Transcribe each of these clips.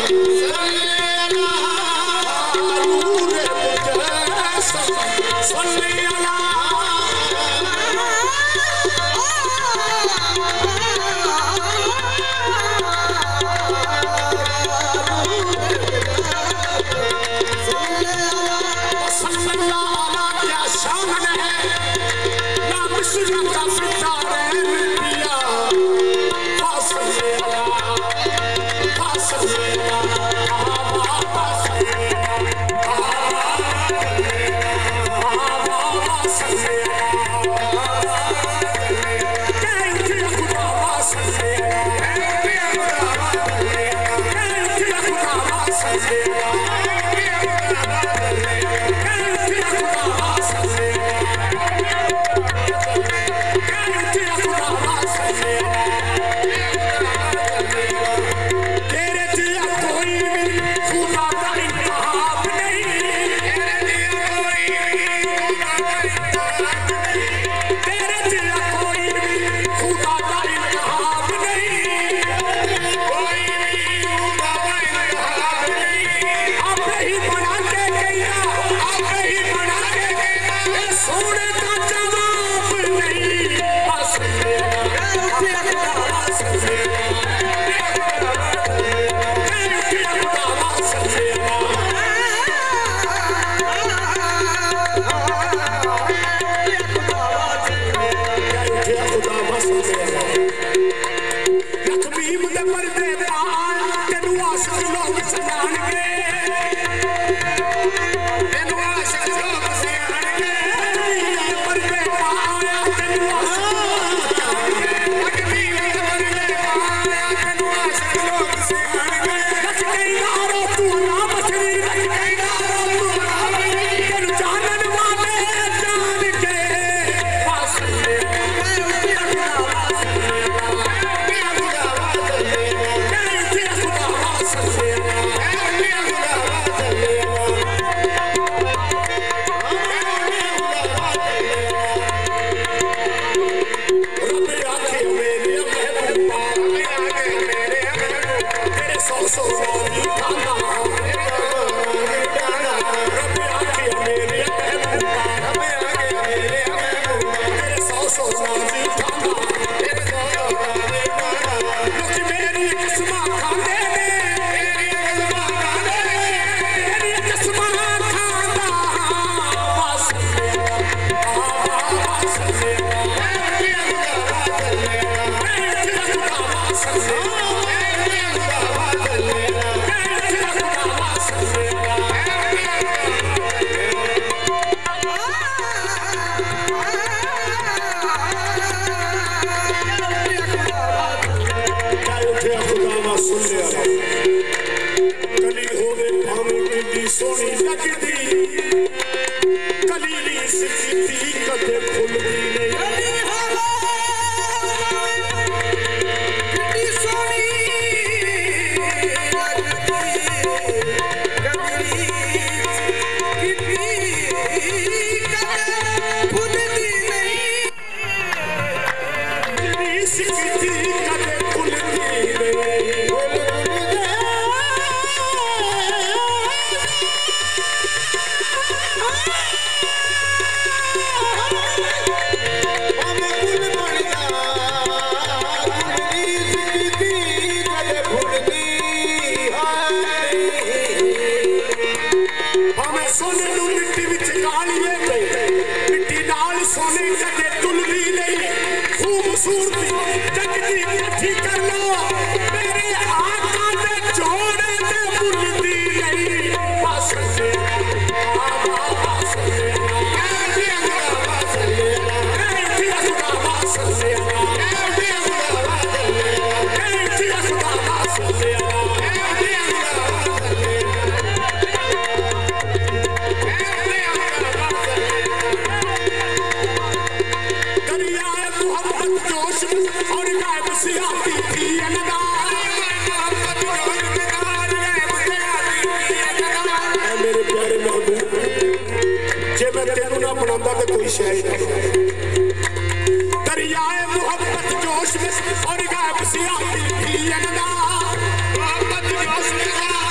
जोश में और गायब सी आती थी अदा मोहब्बत जोश में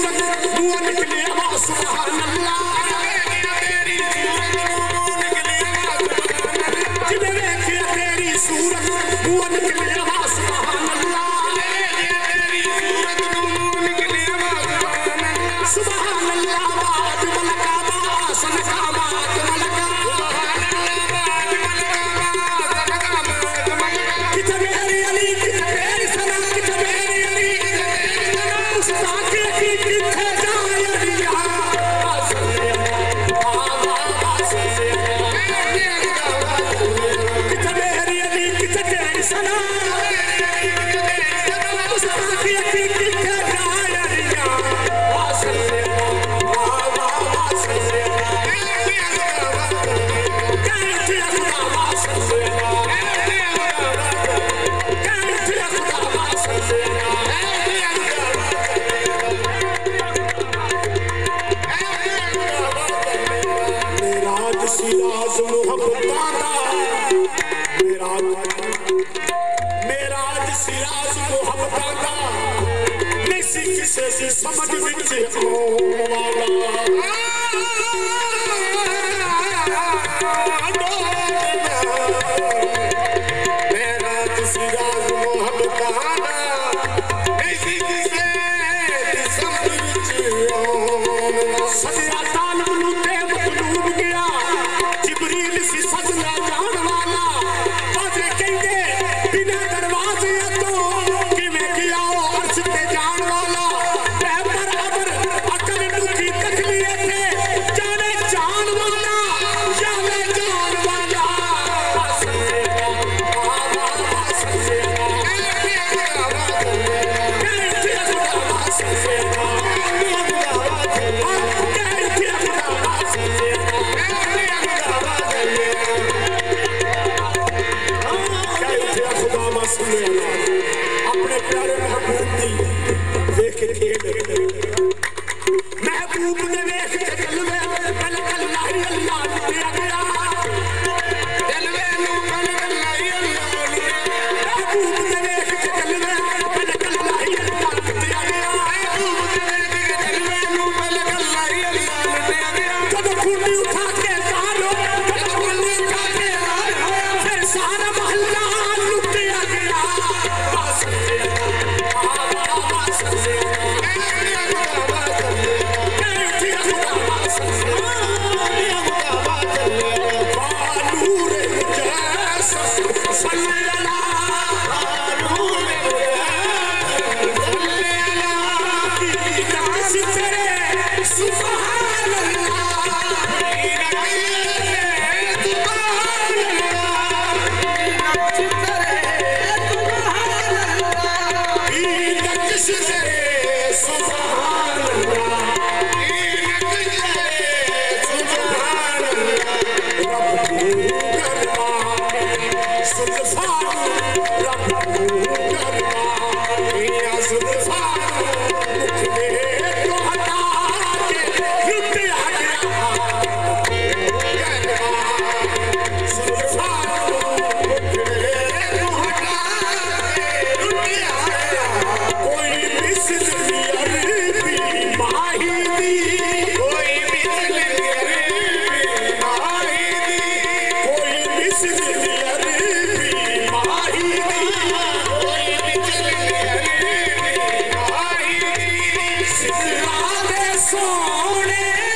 सूरत मुंह निकले आवाज सुभान अल्लाह जिन्हें देखिए तेरी सूरत मुंह निकले आवाज सुभान अल्लाह सुभान अल्लाह बात मलका बासन का बात मलका कितने मेरी अली कितने मेरी सना कितने मेरी अली मुस्ताक की कितने जाए अलिया कितने मेरी अली कितने मेरी सना मुस्ताक की कितने जाए अलिया सिराज मोहब्बताना मेराज सिराज मोहब्बताना किसी किसे से समझ विच आउण वाला मेराज सिराज मोहब्बताना किसी किसे समझ विच आउण वाला सदिया तालब नूं ते मतलूब गया जिब्रील सी सजना जान वाला बाजे कहंदे बिना दरवाजे तो किवें गया अर्श ते जान वाला पैपर अबर अकल दुखी तकलिए थे जाने जान वाला जाने जान वाला अपने प्यारे महबूब की देख के महबूब ने देख के जलवे कल कल लाही अल्लाह दिया गया जलवे नु कल कल लाही अल्लाह महबूब ने देख के जलवे कल कल लाही अल्लाह दिया गया महबूब ने देख के जलवे नु कल कल लाही अल्लाह दिया गया जब कुंडी उठा के कारो जब कुंडी उठा के कारो फिर सारा मोहल्ला लुटिया गया सोने